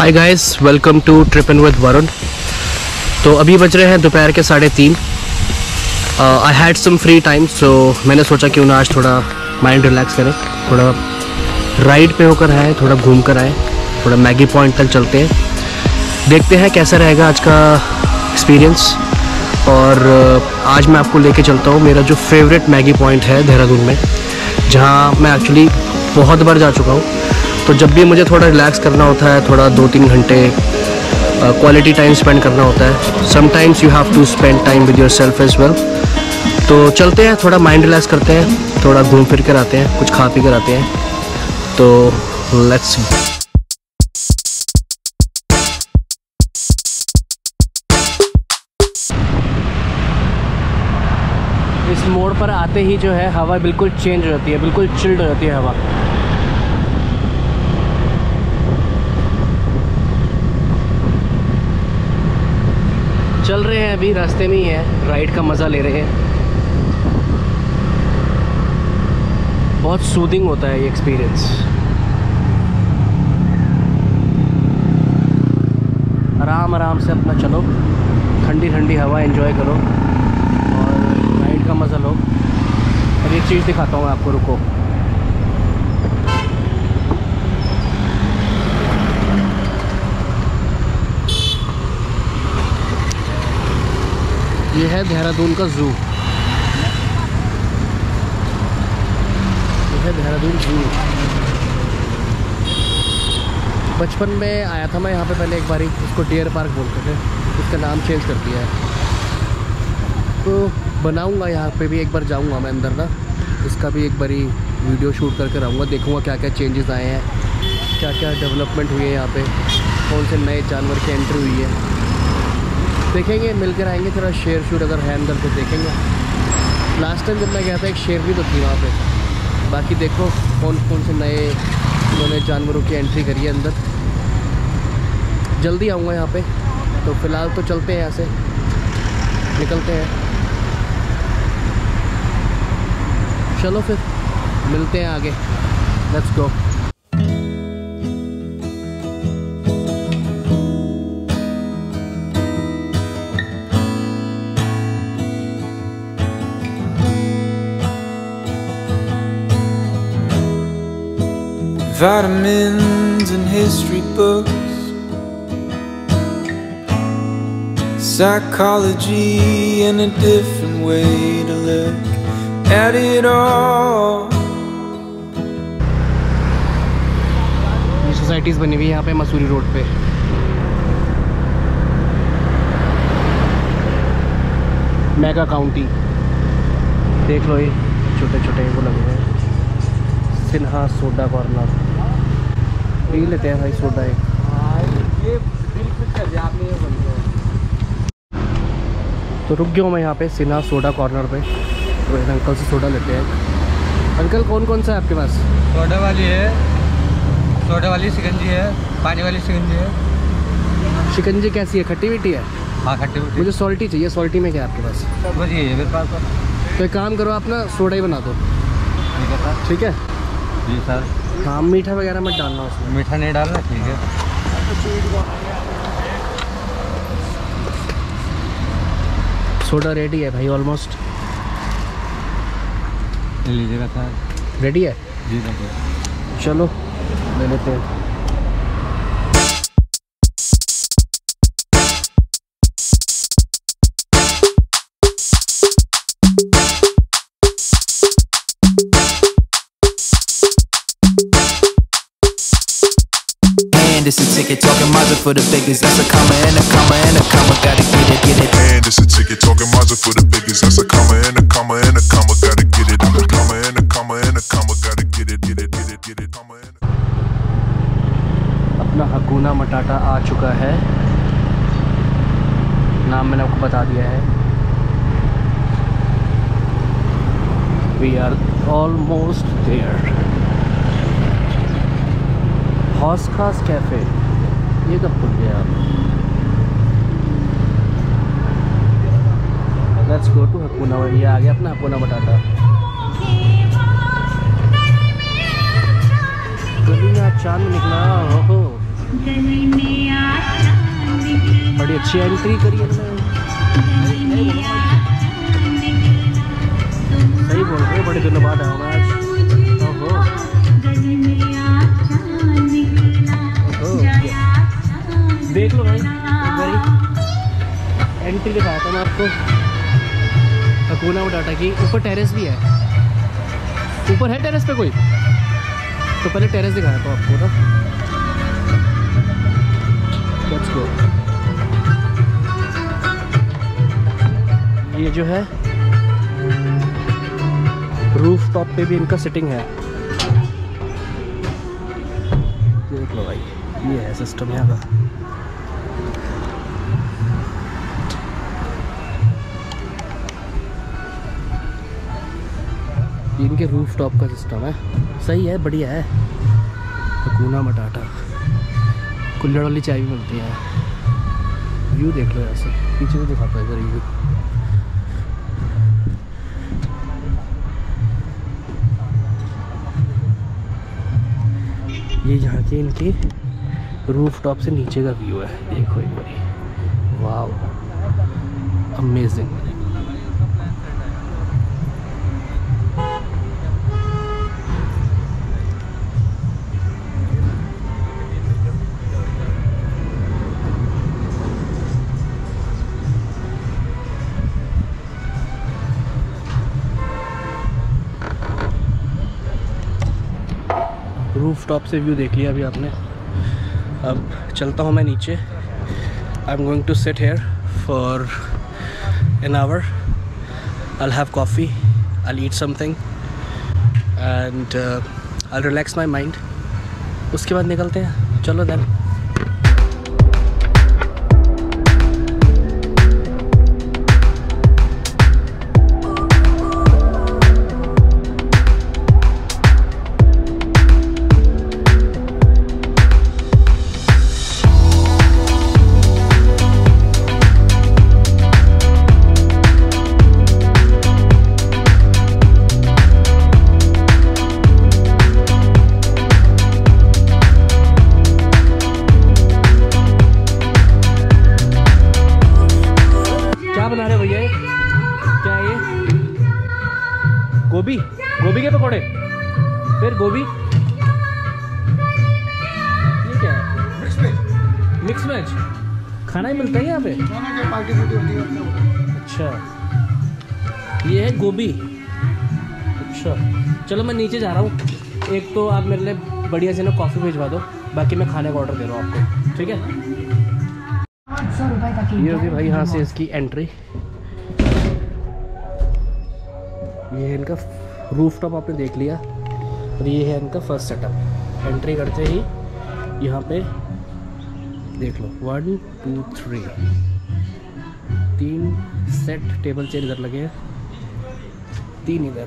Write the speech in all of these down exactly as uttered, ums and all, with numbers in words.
Hi guys, welcome to trip in with Varun. तो अभी बज रहे हैं दोपहर के साढ़े तीन। I had some free time, so मैंने सोचा क्यों ना आज थोड़ा माइंड रिलैक्स करें, थोड़ा राइड पे होकर आए, थोड़ा घूम कर आए, थोड़ा मैगी पॉइंट तक चलते हैं, देखते हैं कैसा रहेगा आज का एक्सपीरियंस। और uh, आज मैं आपको लेके चलता हूँ मेरा जो फेवरेट मैगी पॉइंट है देहरादून में, जहाँ मैं एक्चुअली बहुत बार जा चुका हूँ। तो जब भी मुझे थोड़ा रिलैक्स करना होता है, थोड़ा दो तीन घंटे क्वालिटी टाइम स्पेंड करना होता है, sometimes you have to spend time with yourself as well. तो चलते हैं, थोड़ा माइंड रिलैक्स करते हैं, थोड़ा घूम फिर कर आते हैं, कुछ खा पी कर आते हैं। तो लेट्स इस मोड़ पर आते ही जो है हवा बिल्कुल चेंज हो जाती है, बिल्कुल चिल्ड हो जाती है हवा। चल रहे हैं, अभी रास्ते में ही है, राइड का मज़ा ले रहे हैं। बहुत सूदिंग होता है ये एक्सपीरियंस। आराम आराम से अपना चलो, ठंडी ठंडी हवा एंजॉय करो और राइड का मज़ा लो। अब एक चीज़ दिखाता हूँ आपको, रुको। ये है देहरादून का ज़ू, ये है देहरादून ज़ू। बचपन में आया था मैं यहाँ पे पहले एक बारी, इसको डियर पार्क बोलते थे, इसका नाम चेंज कर दिया है। तो बनाऊँगा यहाँ पे भी, एक बार जाऊँगा मैं अंदर ना, इसका भी एक बारी वीडियो शूट करके रहूँगा, देखूँगा क्या क्या चेंजेस आए हैं, क्या क्या डेवलपमेंट हुई है यहाँ पे, कौन से नए जानवर की एंट्री हुई है, देखेंगे, मिलकर आएंगे। थोड़ा शेर शूट अगर है अंदर तो देखेंगे। लास्ट टाइम जब मैं गया था एक शेर भी तो थी वहाँ पे। बाकी देखो कौन कौन से नए उन्होंने जानवरों की एंट्री करी है अंदर। जल्दी आऊँगा यहाँ पे। तो फ़िलहाल तो चलते हैं, यहाँ से निकलते हैं। चलो फिर मिलते हैं आगे, let's go. Vitamins and history books, psychology and a different way to look at it all. ये सोसाइटीज़ बनी हुई है यहाँ पे मसूरी रोड पे। मेगा काउंटी देख लो, ये छोटे छोटे वो लगे हुए हैं। सिन्हा सोडा कॉर्नर, पी लेते हैं भाई सोडा एक। तो रुक गया हूँ मैं यहाँ पे सिन्हा सोडा कॉर्नर पे, तो एक अंकल से सोडा लेते हैं। अंकल कौन कौन सा है आपके पास? सोडा वाली है, सोडा वाली शिकंजी है, पानी वाली शिकंजी है। शिकंजी कैसी है, खट्टी मीठी है? हाँ खट्टी मीठी। मुझे सॉल्टी चाहिए। सॉल्टी में क्या है आपके पास? सब बढ़िया है मेरे पास। तो एक काम करो, आप ना सोडा ही बना दो। ठीक है सर। ठीक है जी सर। हाँ, मीठा वगैरह मत डालना उसमें। मीठा नहीं डालना, ठीक है। सोडा रेडी है भाई, ऑलमोस्ट लीजिएगा सर। रेडी है जी सर। चलो ले लेते हैं। And it's a ticket talking Mazda for the biggest. That's a comma and a comma and a comma. Gotta get it, get it. And it's a ticket talking Mazda for the biggest. That's a comma and a comma and a comma. Gotta get it. A comma and a comma and a comma. Gotta get it, get it, get it, get it. Comma and a... अपना हकूना मटाटा आ चुका है। नाम मैंने आपको बता दिया है। We are almost there. हौस खास कैफ़े, ये कब खुल गया? Let's go to Hakuna. ये आ गया अपना हकूना मटाटा। गली में चांद निकला, ओहो। बड़ी अच्छी एंट्री करी है सही बोल रहे, बड़े दिनों बाद आया मैं आज। ओहो देख लो भाई, एक बारी एंट्री दिखाता हूँ मैं आपको हकूना मटाटा की। ऊपर टेरेस भी है, ऊपर है टेरेस पे कोई, तो पहले टेरेस दिखाया था आपको ना। Let's go. ये जो है रूफ टॉप पे भी इनका सिटिंग है, देख लो भाई, ये है सिस्टम यहाँ का। इनके रूफ टॉप का सिस्टम है, सही है, बढ़िया है। हकूना मटाटा कुल्हड़ वाली चाय भी मिलती है। व्यू देख लो ऐसे, पीछे से दिखाता है इधर व्यू। ये यहाँ के इनके रूफ टॉप से नीचे का व्यू है, देखो एक बारी, वाव अमेजिंग। रूफ टॉप से व्यू देख लिया अभी आपने। अब चलता हूँ मैं नीचे। I am going to sit here for an hour. I have coffee, I eat something and I relax my mind. उसके बाद निकलते हैं, चलो देन। बना रहे भैया, क्या है ये? गोभी, गोभी के पकौड़े, फिर गोभी, ये क्या है? Mix veg. मिक्स वेज खाना ही मिलता है यहाँ पे? अच्छा, ये है गोभी। अच्छा चलो मैं नीचे जा रहा हूँ। एक तो आप मेरे लिए बढ़िया से ना कॉफ़ी भिजवा दो, बाकी मैं खाने का ऑर्डर दे रहा हूँ आपको, ठीक है? ये होगी भाई यहाँ से इसकी एंट्री। ये है इनका रूफ टॉप, आपने देख लिया, और ये है इनका फर्स्ट सेटअप। एंट्री करते ही यहाँ पे देख लो, वन टू थ्री, तीन सेट टेबल चेयर इधर लगे हैं, तीन इधर।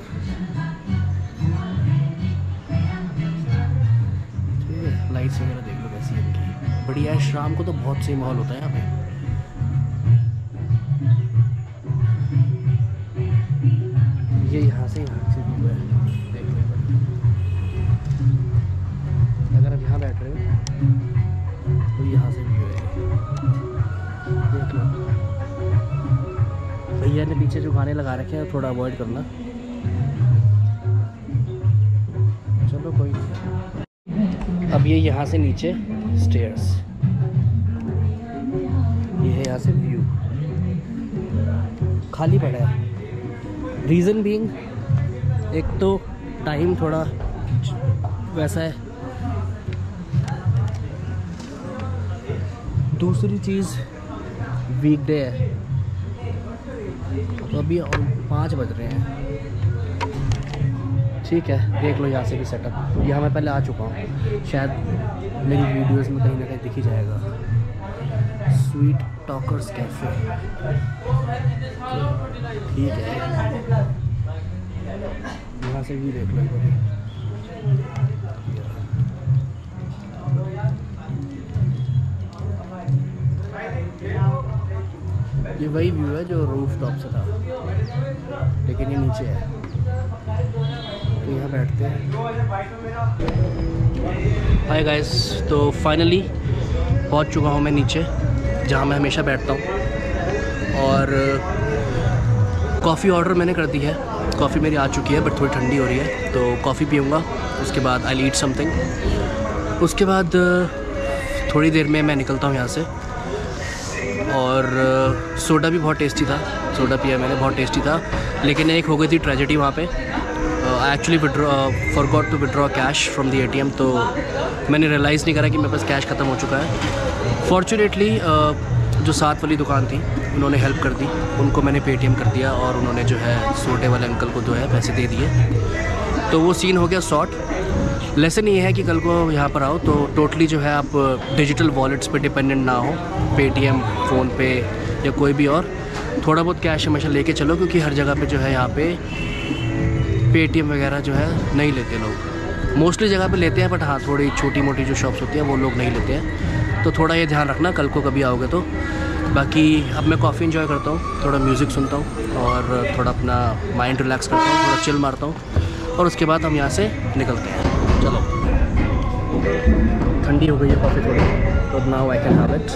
ठीक है, लाइट्स वगैरह देख लो कैसी है इनकी, बढ़िया है। शाम को तो बहुत सही माहौल होता है यहाँ पे। ये यहाँ से यहाँ से व्यू है, देख लो। अगर आप यहाँ बैठ रहे हो तो यहाँ से व्यू है, देख लो। भैया ने पीछे जो गाने लगा रखे हैं थोड़ा अवॉइड करना। चलो कोई नहीं। अब ये यहाँ से नीचे स्टेयर्स, ये है यहाँ से व्यू, खाली पड़ा है। रीज़न बीइंग, एक तो टाइम थोड़ा वैसा है, दूसरी चीज़ वीकडे है, तो अभी पाँच बज रहे हैं। ठीक है, देख लो यहाँ से भी सेटअप। यहाँ मैं पहले आ चुका हूँ, शायद मेरी वीडियोस में कहीं ना कहीं दिख ही जाएगा। स्वीट टॉकर्स कैफे, ठीक है, यहाँ से भी देख लो। ये वही व्यू है जो रूफ टॉप से था, लेकिन ये नीचे है। तो यहाँ बैठते हैं। हाय गाइस, तो फाइनली पहुंच चुका हूं मैं नीचे जहां मैं हमेशा बैठता हूं, और कॉफ़ी ऑर्डर मैंने कर दी है। कॉफ़ी मेरी आ चुकी है बट थोड़ी ठंडी हो रही है, तो कॉफ़ी पीऊँगा, उसके बाद आई ईट समथिंग। उसके बाद थोड़ी देर में मैं निकलता हूँ यहाँ से। और सोडा भी बहुत टेस्टी था, सोडा पिया मैंने, बहुत टेस्टी था। लेकिन एक हो गई थी ट्रेजेडी वहाँ पे। I actually withdraw forgot to withdraw cash from the ATM, तो मैंने रियलाइज़ नहीं करा कि मेरे पास कैश ख़त्म हो चुका है। फॉर्चुनेटली जो साथ वाली दुकान थी उन्होंने हेल्प कर दी, उनको मैंने पेटीएम कर दिया और उन्होंने जो है सोडे वाले अंकल को जो है पैसे दे दिए, तो वो सीन हो गया सॉर्ट। लेसन ये है कि कल को यहाँ पर आओ तो टोटली जो है आप डिजिटल वॉलेट्स पे डिपेंडेंट ना हो, पेटीएम, फ़ोनपे या कोई भी और। थोड़ा बहुत कैश हमेशा लेके चलो, क्योंकि हर जगह पे जो है यहाँ पे पेटीएम वगैरह जो है नहीं लेते लोग। मोस्टली जगह पे लेते हैं बट हाँ, थोड़ी छोटी मोटी जो शॉप्स होती हैं वो लोग नहीं लेते हैं, तो थोड़ा ये ध्यान रखना कल को कभी आओगे तो। बाकी अब मैं कॉफ़ी इंजॉय करता हूँ, थोड़ा म्यूज़िक सुनता हूँ और थोड़ा अपना माइंड रिलैक्स करता हूँ, थोड़ा चिल मारता हूँ, और उसके बाद हम यहाँ से निकलते हैं। चलो, ठंडी हो गई है कॉफ़ी थोड़ी, तो now I can have it.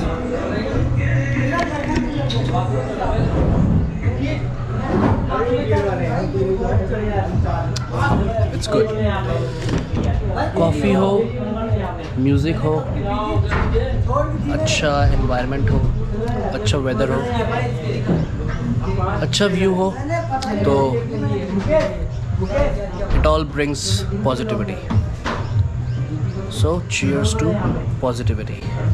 It's good. Coffee हो, म्यूज़िक हो, अच्छा एनवायरनमेंट हो, अच्छा वेदर हो, अच्छा व्यू हो, तो it all brings positivity. So cheers to positivity.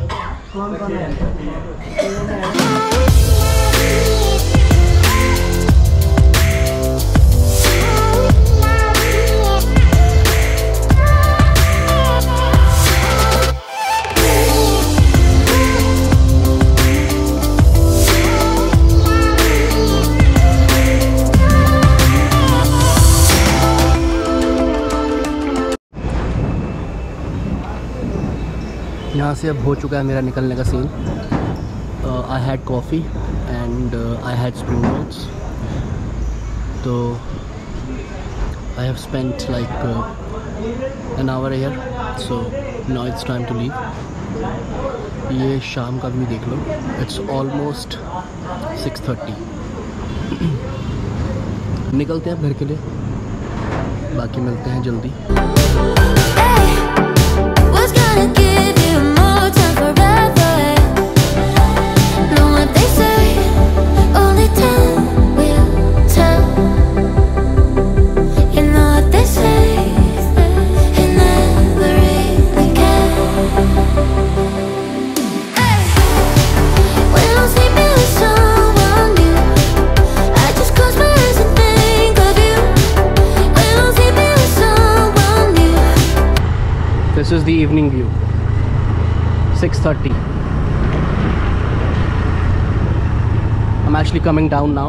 यहाँ से अब हो चुका है मेरा निकलने का scene. I had coffee and I had spring rolls, तो I have spent like an hour here, so now it's time to leave. ये शाम का व्यू देख लो, इट्स ऑलमोस्ट सिक्स थर्टी। निकलते हैं घर के लिए, बाकी मिलते हैं जल्दी। This is the evening view, six thirty. I'm actually coming down now.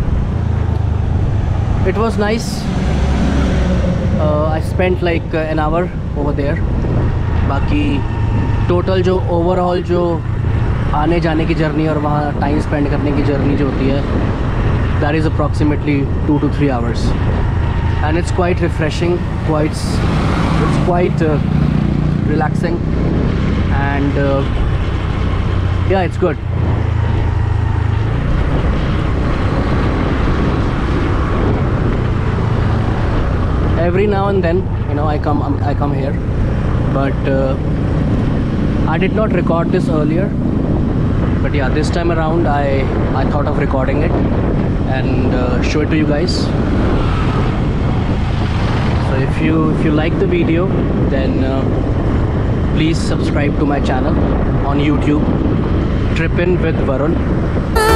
It was nice. uh, I spent like uh, an hour over there. बाकी total जो overall जो आने जाने की जर्नी और वहाँ टाइम स्पेंड करने की जर्नी जो होती है, that is approximately two to three hours, and it's quite refreshing, quite it's quite uh, relaxing, and uh, yeah, it's good. Every now and then, you know, I come um, I come here, but uh, I did not record this earlier, but yeah, this time around I I thought of recording it and uh, show it to you guys. So if you if you like the video, then uh, please subscribe to my channel on YouTube, Trippin with Varun.